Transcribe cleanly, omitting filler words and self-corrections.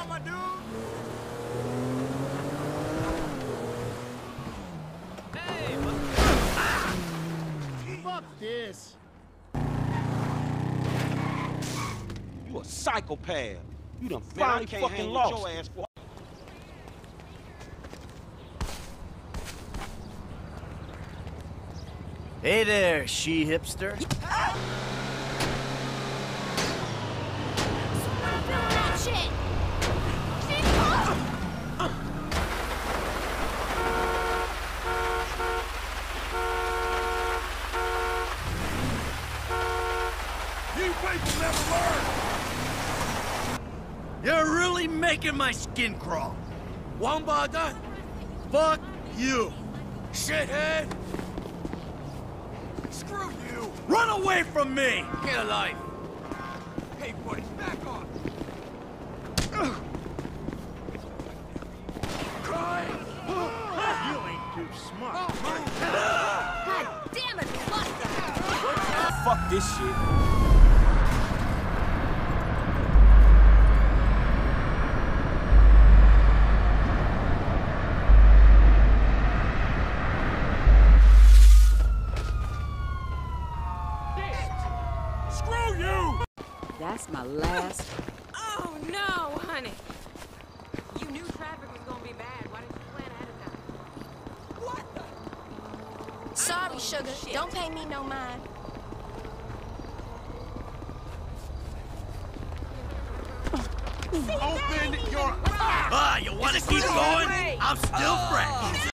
on, my dude. Hey, Fuck this. You a psychopath. You done Man, I finally can't fucking hang with lost your it. ass, boy. Hey there, she-hipster. That shit! You people never learn. You're really making my skin crawl. Wambada, fuck you, shithead. Screw you. Run away from me. Get a life. Hey, buddy, back on. You ain't too smart. God damn it, Buster! Fuck this shit. Screw you. That's my last. Oh, no, honey. You knew traffic was gonna be bad. Why didn't you plan ahead of time? Sorry, sugar. Don't pay me no mind. Open your Ah, you wanna keep going? I'm still fresh.